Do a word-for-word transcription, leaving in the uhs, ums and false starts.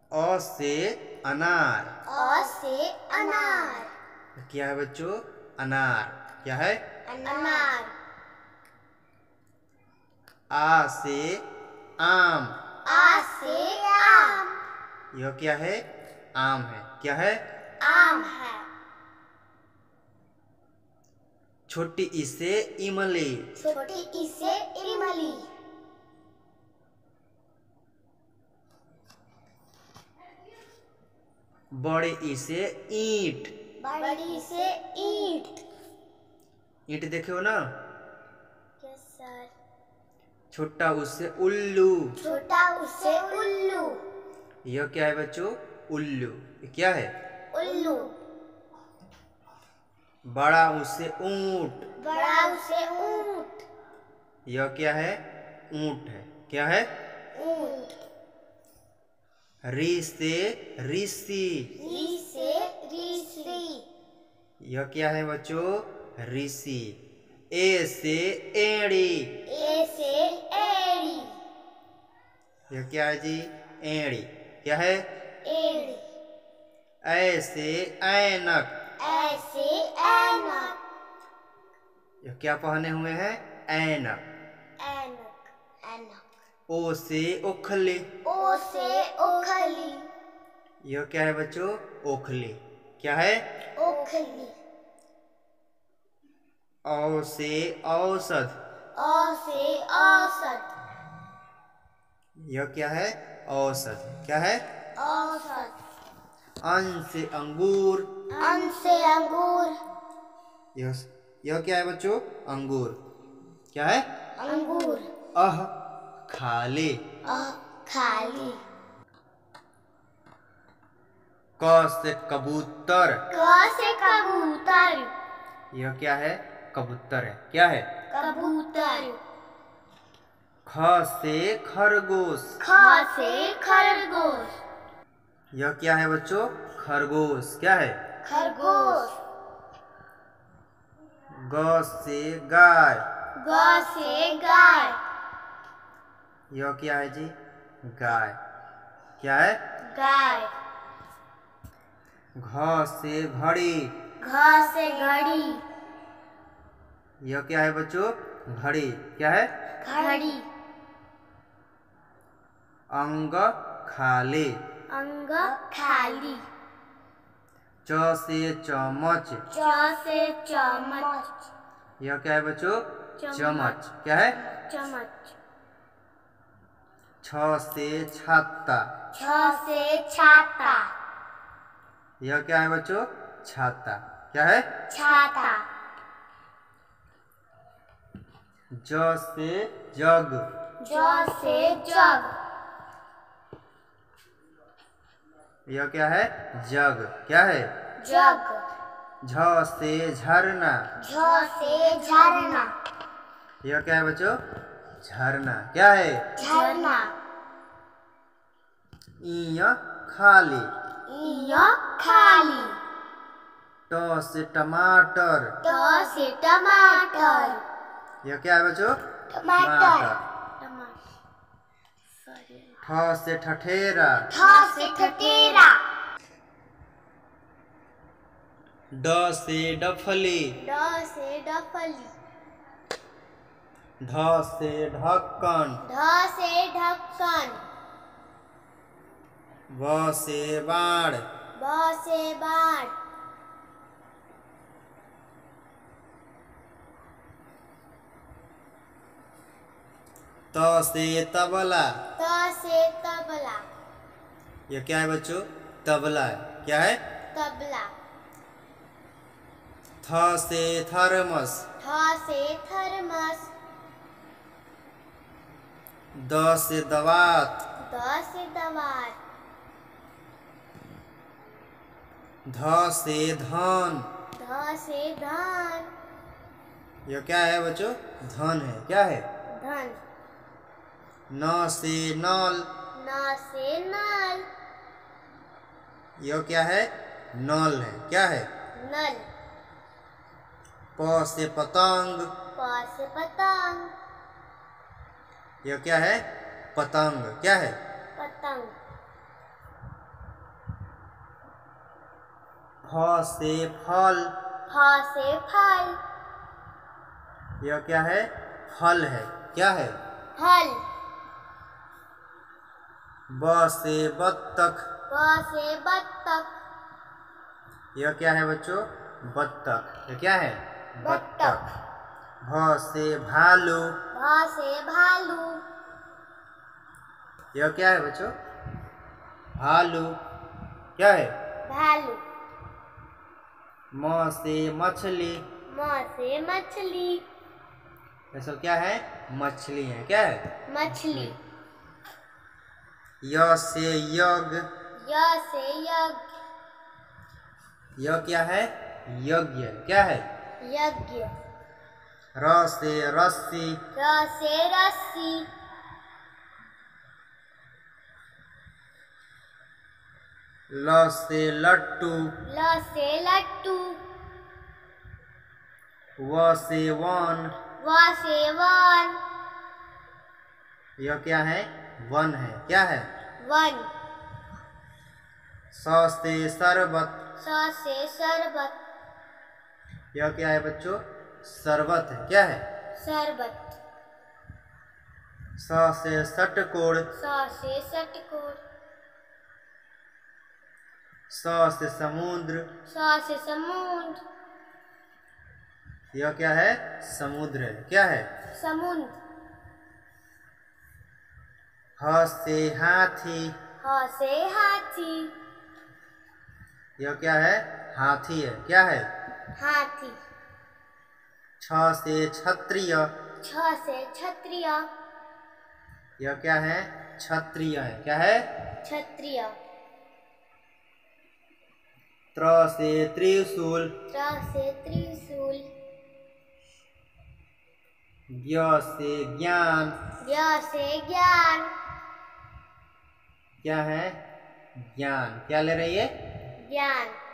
अ से अनार। अ से अनार। क्या है बच्चों? अनार। क्या है? अनार। आ से आम। आ से आम। यह क्या है? आम है। क्या है? आम है। छोटी ई से इमली। छोटी ई से इमली। बड़ी ई से ईंट। बड़ी से ईंट। ईंट देखे हो ना? Yes sir. छोटा उ से उल्लू। छोटा उ से उल्लू। यह क्या है बच्चों? उल्लू। ये क्या है? उल्लू। बड़ा ऊ से ऊंट। बड़ा ऊ से ऊंट। यह क्या है? ऊंट है। क्या है? ऊंट। री से ऋषि। री से ऋषि। यह क्या है बच्चों? ऋषि। ए से एड़ी। ए से एड़ी। यह क्या है जी? एड़ी। क्या है? एड़ी। ऐ से ऐनक। ऐ से ऐनक। यह क्या पहने हुए हैं? ऐनक। ऐनक। ऐनक। ओ से ओखली। ओ से ओखली। यह क्या है बच्चों? ओखली। क्या है? ओखली। औ से औसत। औ से औसत। यह क्या है? औसत। क्या है? औसत। अन से अंगूर। अन से अंगूर। यह यह क्या है बच्चों? अंगूर। क्या है? अंगूर। अह खाली। अह खाली। क से कबूतर। क से कबूतर। यह क्या है? कबूतर है। क्या है? कबूतर। ख से खरगोश। ख से खरगोश। यह क्या है बच्चों? खरगोश। क्या है? खरगोश। ग से गाय। ग से गाय। यह क्या है जी? गाय। क्या है? गाय। घ से घड़ी। घ से घड़ी। यह क्या है बच्चों? घड़ी। क्या है? घड़ी। अंग खाली। अंग खाली। च से चम्मच। च से चम्मच। यह क्या है बच्चों? चम्मच। चम्मच। क्या है? चम्मच। छ से छाता। छ से छाता। यह क्या है बच्चों? छाता। क्या है? छाता। ज से जग। ज से जग। यह क्या है? जग। क्या है? जग। झ से झरना। झ से झरना। यह क्या है बच्चों? झरना। क्या है? झरना। ई खाली। ई खाली। ट से टमाटर। ट से टमाटर। यह क्या है बच्चों? टमाटर। ठ से ठठेरा। ठ से ठठेरा। ड से डफली। ड से डफली। ढ से ढक्कन। ढ से ढक्कन। ब से बाण। ब से बाण। त से तबला। त से तबला। यह क्या है बच्चों? तबला है। क्या है? तबला। थ से थर्मस। थ से थर्मस। द से दवात। द से दवात। ध से धन। ध से धन। यह क्या है बच्चों? धन है। क्या है? धन। न से नल। न से नल। यह क्या है? नल है। क्या है? नल। प से पतंग। प से पतंग। यह क्या है? पतंग। क्या है? पतंग। फ से फल। फ से फल। यह क्या है? फल है। क्या है? फल। ब से बत्तख। ब से बत्तख। यह क्या है बच्चों? बत्तख। यह क्या है? बत्तख। भ से भालू। भ से भालू। यह क्या है बच्चों? भालू। क्या है? भालू। म से मछली। म से मछली। यह सब क्या है? मछली है। क्या है? मछली। य से यज्ञ। य से यज्ञ। यह क्या है? यज्ञ। क्या है? यज्ञ। र से रस्सी। र से रस्सी। ल से लट्टू। ल से लट्टू। व से वन। व से वन। यह क्या है? वन है। क्या है? वन। स से शरबत। स से शरबत। यह क्या है बच्चों? शरबत है। क्या है? शरबत। स से षटकोण। स से षटकोण। स से समुद्र। स से समुद्र। यह क्या है? समुद्र है। क्या है? समुद्र। ह से हाथी। ह से हाथी। यह क्या है? हाथी है। क्या है? हाथी। छ से क्षत्रिय। छ से क्षत्रिय। यह क्या है? क्षत्रिय है। क्या है? क्षत्रिय। त्र से त्रिशूल। त्र से त्रिशूल। ज्ञ से ज्ञान। ज्ञ से ज्ञान। क्या है? ज्ञान। क्या ले रही है? ज्ञान।